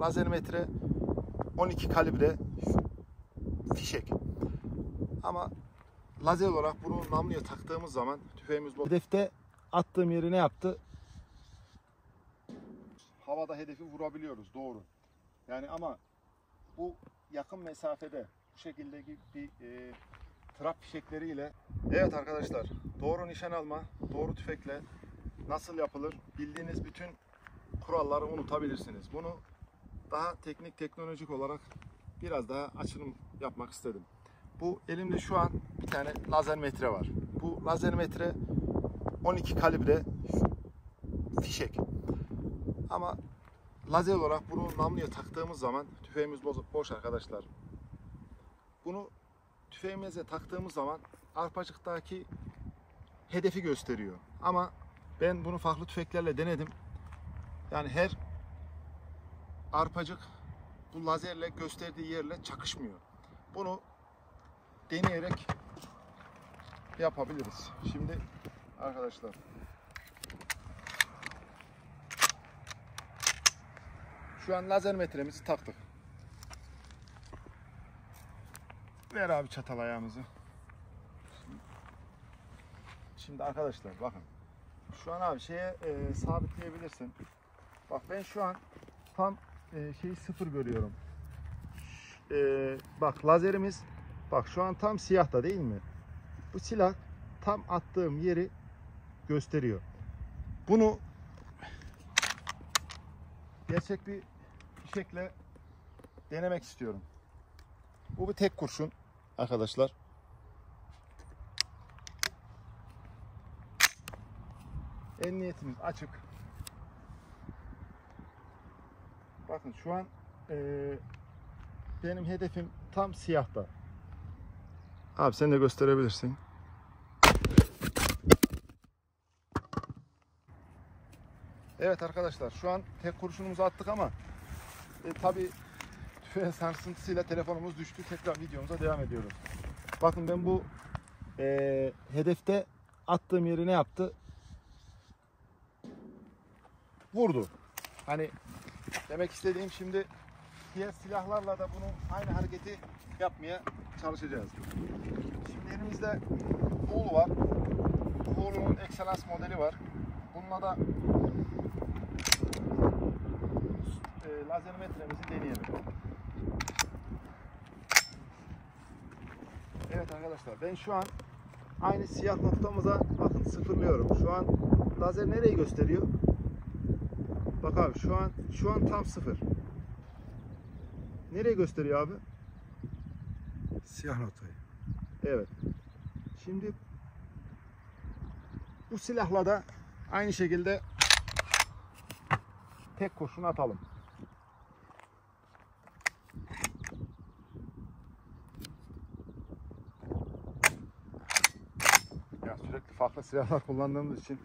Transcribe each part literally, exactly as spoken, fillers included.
lazer metre on iki kalibre fişek. Ama lazer olarak bunu namluya taktığımız zaman tüfeğimiz bu. Hedefte attığım yeri ne yaptı? Havada hedefi vurabiliyoruz, doğru. Yani ama bu yakın mesafede bu şekildeki bir e, trap fişekleriyle, evet arkadaşlar, doğru nişan alma, doğru tüfekle nasıl yapılır bildiğiniz bütün kuralları unutabilirsiniz. Bunu daha teknik, teknolojik olarak biraz daha açılım yapmak istedim. Bu elimde şu an bir tane lazer metre var. Bu lazer metre on iki kalibre fişek. Ama lazer olarak bunu namluya taktığımız zaman tüfeğimiz boş arkadaşlar. Bunu tüfeğimize taktığımız zaman arpacıktaki hedefi gösteriyor. Ama ben bunu farklı tüfeklerle denedim. Yani her arpacık bu lazerle gösterdiği yerle çakışmıyor. Bunu deneyerek yapabiliriz. Şimdi arkadaşlar, şu an lazer metremizi taktık. Ver abi çatal ayağımızı. Şimdi arkadaşlar bakın. Şu an abi şeye e, sabitleyebilirsin. Bak ben şu an tam e, şeyi sıfır görüyorum. E, bak lazerimiz bak şu an tam siyahta değil mi? Bu silah tam attığım yeri gösteriyor. Bunu gerçek bir fişekle denemek istiyorum. Bu bir tek kurşun arkadaşlar. Emniyetimiz açık. Bakın şu an e, benim hedefim tam siyahta. Abi sen de gösterebilirsin. Evet arkadaşlar, şu an tek kurşunumuzu attık ama e, tabi tüfeğin sarsıntısıyla telefonumuz düştü. Tekrar videomuza devam ediyoruz. Bakın ben bu e, hedefte attığım yeri ne yaptı? Vurdu. Hani demek istediğim, şimdi diğer silahlarla da bunu aynı hareketi yapmaya çalışacağız. Şimdi elimizde Bull var. Bull'un Excellence modeli var. Bununla da e, lazer metremizi deneyelim. Evet arkadaşlar, ben şu an aynı siyah noktamıza bakın sıfırlıyorum. Şu an lazer nereyi gösteriyor? Bak abi şu an şu an tam sıfır. Nereye gösteriyor abi? Siyah noktayı. Evet. Şimdi bu silahla da aynı şekilde tek kurşun atalım. Ya sürekli farklı silahlar kullandığımız için.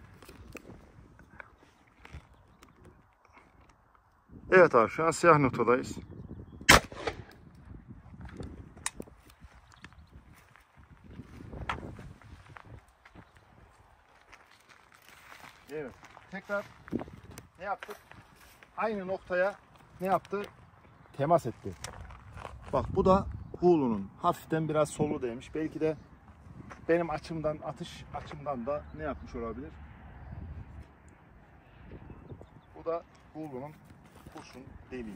Evet abi, şu an siyah noktadayız. Evet. Tekrar ne yaptık? Aynı noktaya ne yaptı? Temas etti. Bak bu da Hulu'nun hafiften biraz solu değmiş. Belki de benim açımdan, atış açımdan da ne yapmış olabilir? Bu da Hulu'nun kurşun deliği.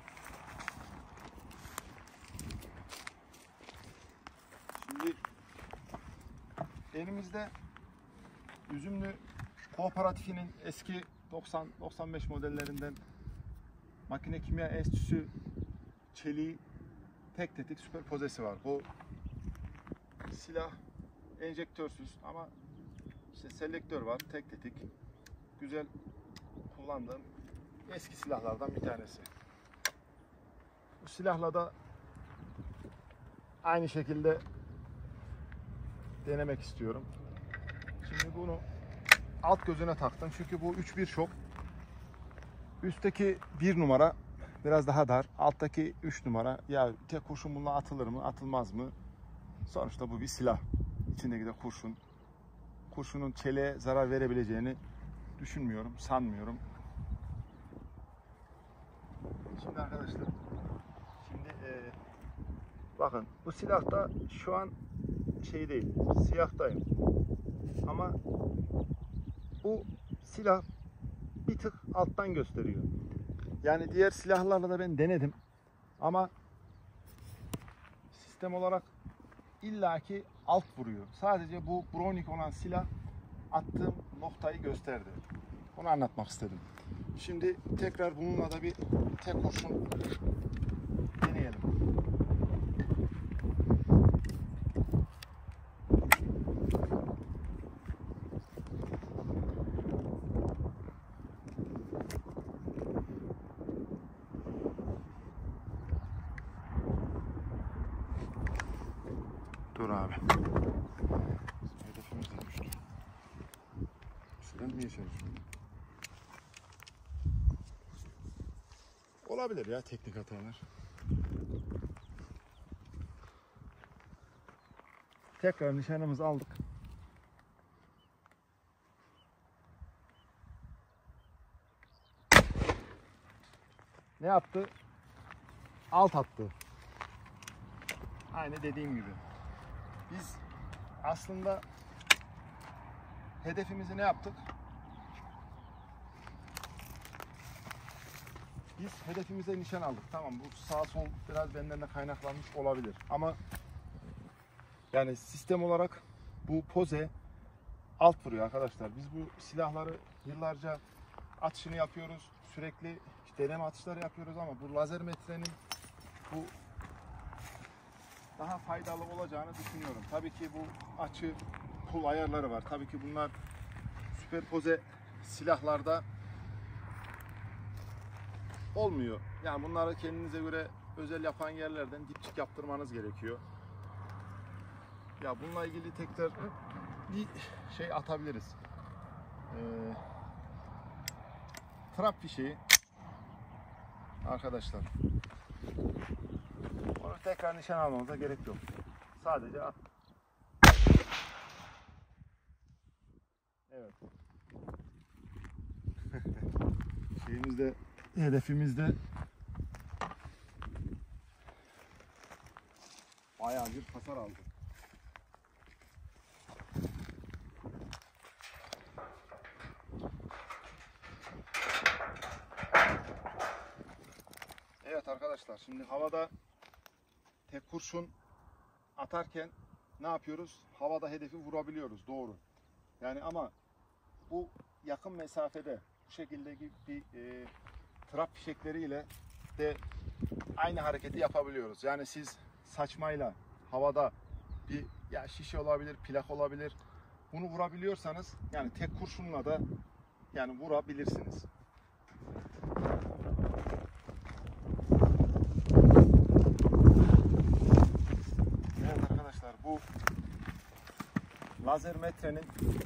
Şimdi elimizde Üzümlü Kooperatifinin eski doksan doksan beş modellerinden Makine Kimya Enstitüsü çeliği tek tetik süperpozesi var. Bu silah enjektörsüz ama işte selektör var, tek tetik. Güzel kullandığım eski silahlardan bir tanesi. Bu silahla da aynı şekilde denemek istiyorum. Şimdi bunu alt gözüne taktım çünkü bu üç bir şok. Üstteki bir numara biraz daha dar. Alttaki üç numara. Ya tek kurşun bununla atılır mı, atılmaz mı? Sonuçta bu bir silah. İçindeki de kurşun. Kurşunun çeleğe zarar verebileceğini düşünmüyorum, sanmıyorum. Şimdi arkadaşlar, şimdi e, bakın bu silahta şu an şey değil, siyahtayım. Ama bu silah bir tık alttan gösteriyor. Yani diğer silahlarla da ben denedim. Ama sistem olarak illaki alt vuruyor. Sadece bu Browning olan silah attığım noktayı gösterdi. Onu anlatmak istedim. Şimdi tekrar bununla da bir tek kurşun deneyelim. Dur abi. Hedefimiz de düştü. Silenmeye çalışıyorum. Olabilir ya teknik hatalar. Tekrar nişanımızı aldık. Ne yaptı? Alt attı. Aynı dediğim gibi. Biz aslında hedefimizi ne yaptık? Biz hedefimize nişan aldık. Tamam, bu sağ sol biraz benden de kaynaklanmış olabilir. Ama yani sistem olarak bu poze alt vuruyor arkadaşlar. Biz bu silahları yıllarca atışını yapıyoruz. Sürekli işte deneme atışları yapıyoruz ama bu lazer metrenin bu daha faydalı olacağını düşünüyorum. Tabii ki bu açı pul ayarları var. Tabii ki bunlar süperpoze silahlarda olmuyor. Yani bunları kendinize göre özel yapan yerlerden dipçik yaptırmanız gerekiyor. Ya bununla ilgili tekrar bir şey atabiliriz. Ee, trap fişeği arkadaşlar. Onu tekrar nişan almamıza gerek yok. Sadece at. Evet. Şeyimizde, hedefimizde bayağı bir hasar aldı. Evet arkadaşlar, şimdi havada tek kurşun atarken ne yapıyoruz? Havada hedefi vurabiliyoruz, doğru. Yani ama bu yakın mesafede bu şekildeki bir e, trap fişekleriyle de aynı hareketi yapabiliyoruz. Yani siz saçmayla havada bir ya şişe olabilir, plak olabilir. Bunu vurabiliyorsanız yani tek kurşunla da yani vurabilirsiniz. Evet arkadaşlar, bu lazer metrenin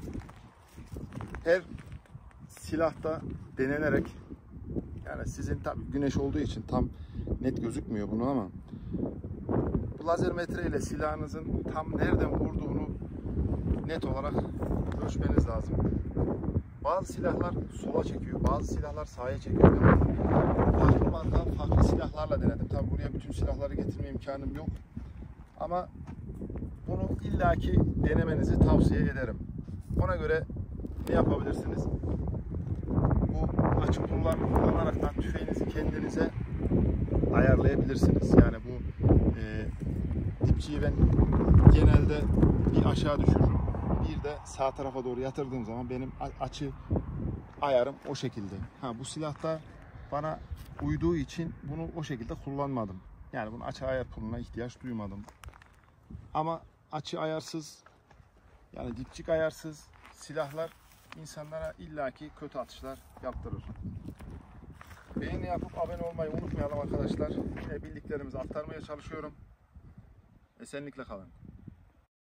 her silahta denenerek, yani sizin tabi güneş olduğu için tam net gözükmüyor bunu ama bu lazer metre ile silahınızın tam nereden vurduğunu net olarak ölçmeniz lazım. Bazı silahlar sola çekiyor, bazı silahlar sağa çekiyor. Ben farklı marka, farklı silahlarla denedim. Tabi buraya bütün silahları getirme imkanım yok. Ama bunu illaki denemenizi tavsiye ederim. Ona göre ne yapabilirsiniz? Bu açı kullanarak tüfeğinizi kendinize ayarlayabilirsiniz. Yani bu e, dipçiyi ben genelde bir aşağı düşürürüm, bir de sağ tarafa doğru yatırdığım zaman benim açı ayarım o şekilde. Ha, bu silahta bana uyduğu için bunu o şekilde kullanmadım. Yani bunun açı ayar puluna ihtiyaç duymadım. Ama açı ayarsız, yani dipçik ayarsız silahlar insanlara illaki kötü atışlar yaptırır. Beğeni yapıp abone olmayı unutmayalım arkadaşlar. Yine bildiklerimizi aktarmaya çalışıyorum. Esenlikle kalın.